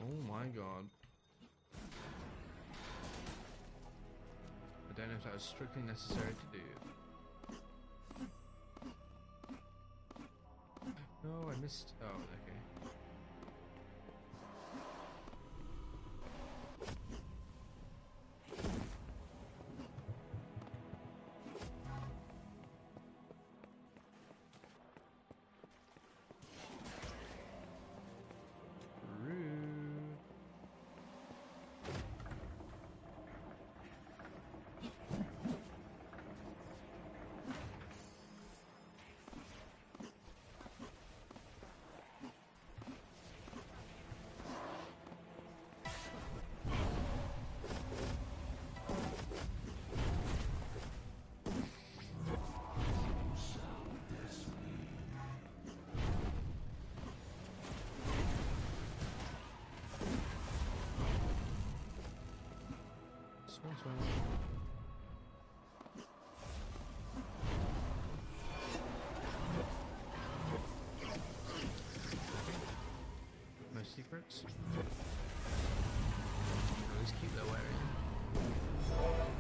Oh my god. I don't know if that was strictly necessary to do. No, I missed. Oh, okay. Rude. Swan, swan. No secrets. Always keep that way.